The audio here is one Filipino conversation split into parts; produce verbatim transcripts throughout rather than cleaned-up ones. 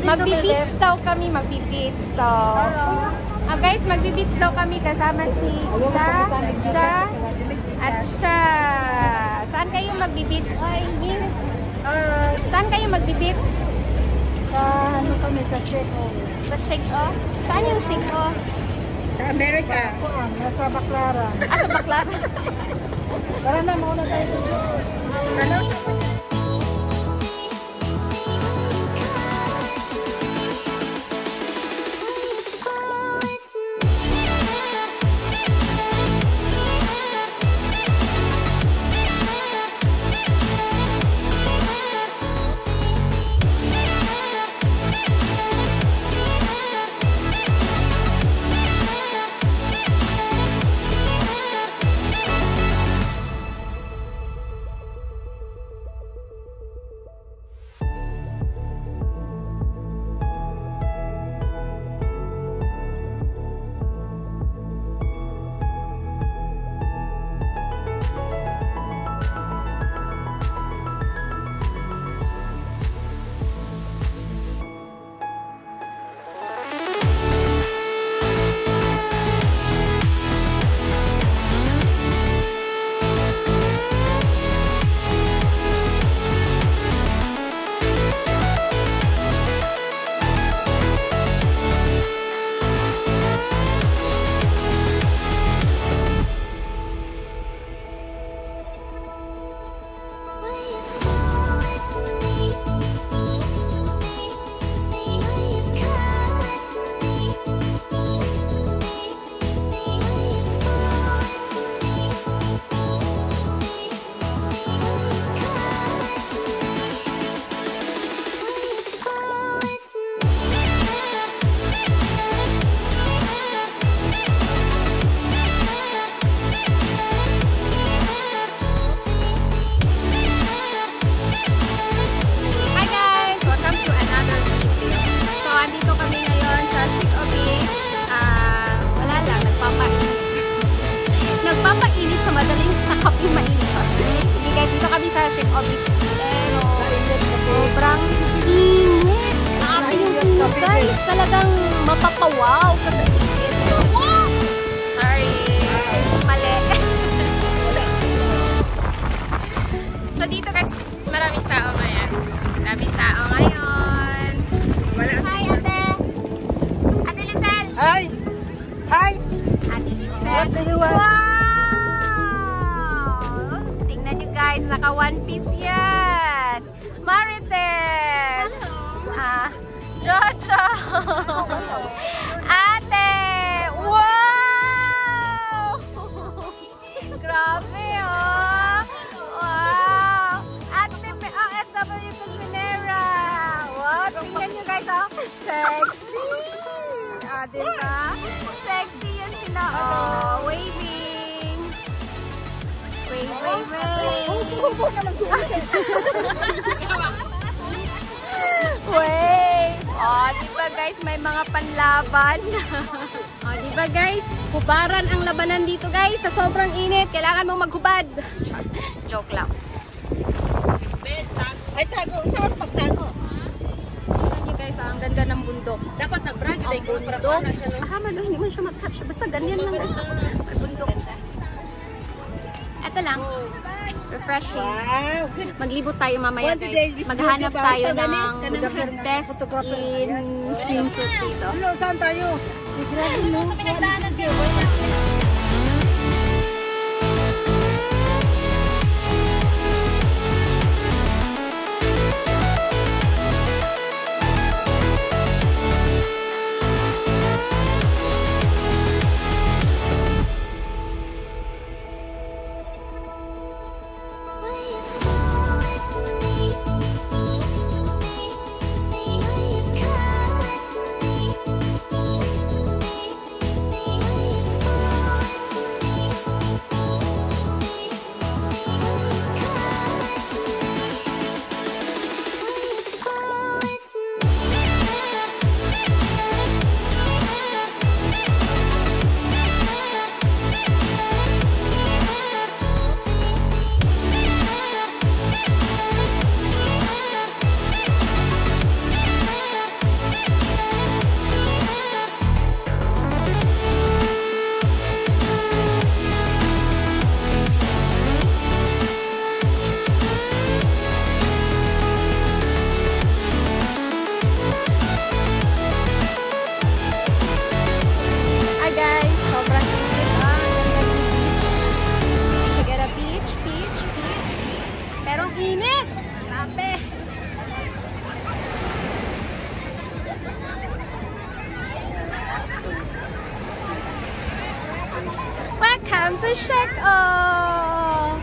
Magbi-beach daw kami, magbi-beach. So, ah, guys, magbi-beach daw kami kasama si siya, siya, at siya. Saan kayo magbi-beach? Oy, Mir. Ah, Saan kayo magbi-beach? sa ano kami sa Sheko. Sa Sheko? Saan yung Sheko? Sa Amerika. Kuan, nasa Baclaran. Ah, sa Baclaran. Tara na, mauna tayo dito. Ano? Sobrang init. Guys, talagang mapapawaw ka sa init. Sorry. Mali. So dito guys, maraming tao ngayon. Maraming tao ngayon. Hi, ate. Ate Lisel. Hi. Hi. Ate Lisel. What do you want? Wow. Tingnan nyo guys, naka one piece yan. Marites. Ah, Jojo. Ate. Wow. Grabe oh. Wow. Ate, O F W Cusinera. Wow, tingnan nyo guys oh. Sexy. Ah, diba? Sexy yan sila oh. Waving. Wave, wave, wave. Wave. Oh, diba guys, may mga panlaban. Oh, diba guys, hubaran ang labanan dito guys. Sa sobrang init, kailangan mong maghubad. Joke lang. Ay, tago. Saan pagtago? Tignan niyo guys, ah, ang ganda ng bundok. Dapat nag-brag yung bundok. Ah, malo, hindi man siya mag-catch. Basta ganyan lang guys. May bundok siya. Ito lang. Refreshing. Wow. Maglibot tayo mamaya guys. Maghanap tayo ng best in swimsuit dito. Ano, saan tayo? Grabe no. Sa pinagdaanan dito. Welcome to Sheko!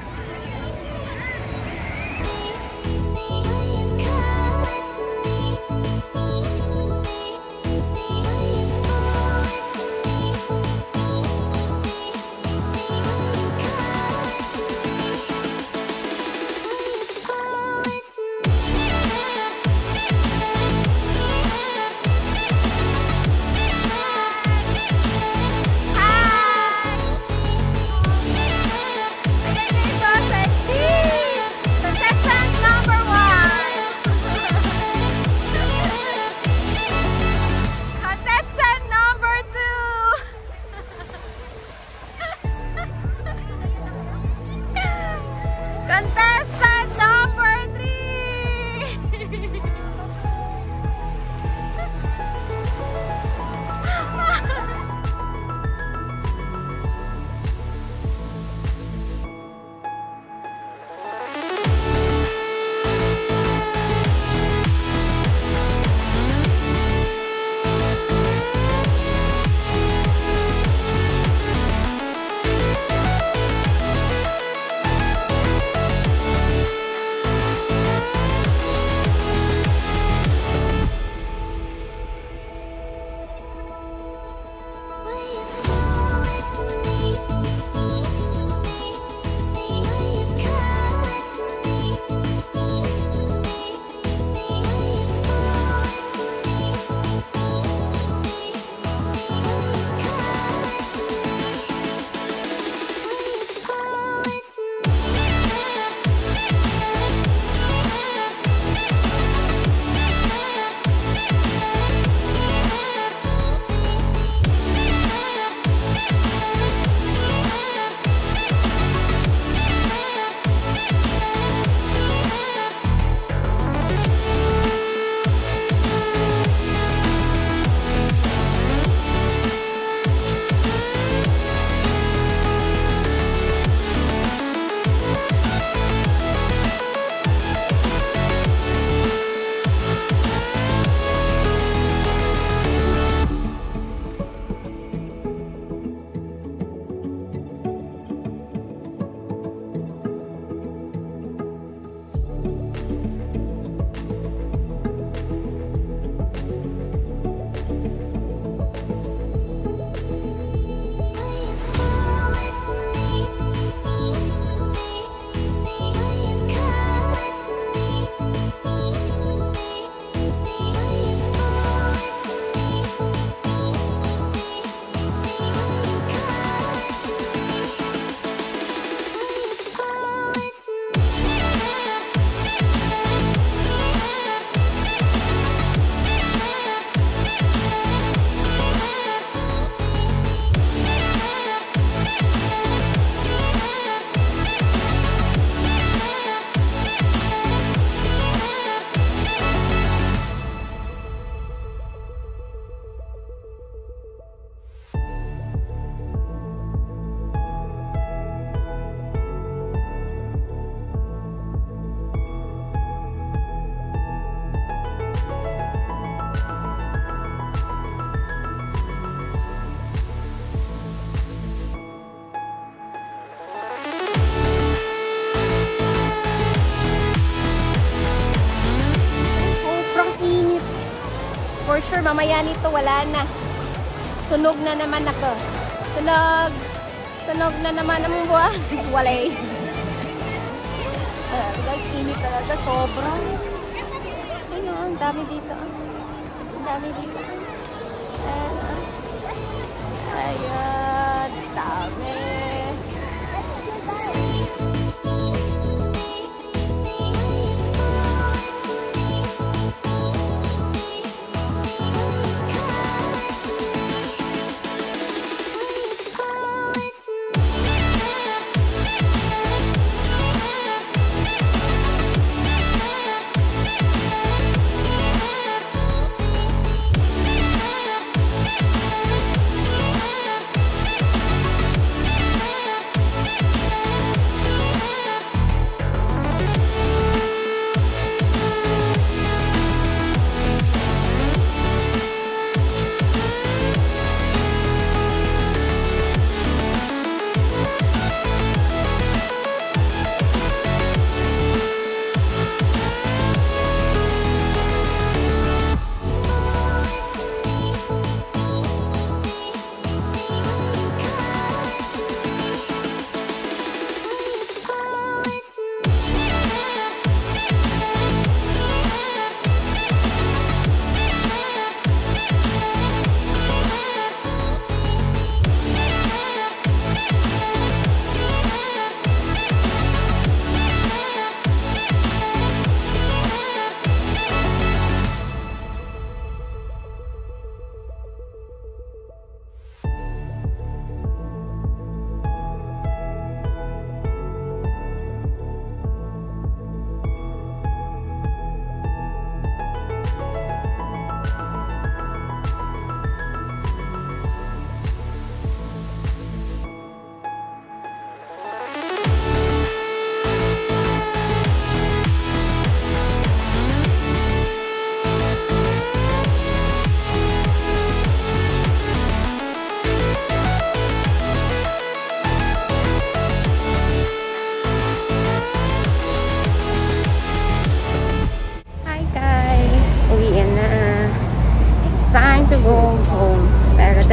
Contestant number three! For sure, mamaya nito wala na. Sunog na naman ako. Sunog. Sunog na naman ang buwan. Walay. Uh, guys, init talaga. Sobrang. Ayun, ang dami dito. Ang dami dito. Ayun. Ayun. Dami.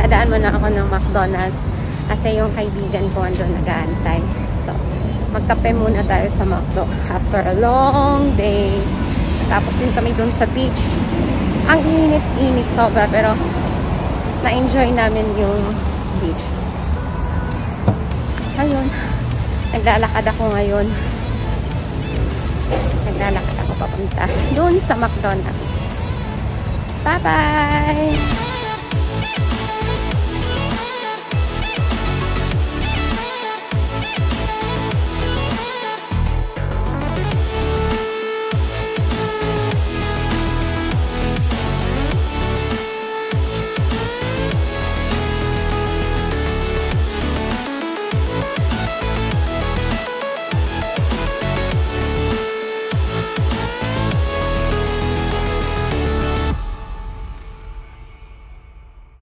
dadaan muna ako ng McDonald's kasi yung kaibigan ko andun nag-aantay. So, magkape muna tayo sa McDo after a long day. Tapos din kami dun sa beach. Ang init-init sobra pero na-enjoy namin yung beach. Ayun. Naglalakad ako ngayon. Naglalakad ako papunta dun sa McDonald's. Bye-bye!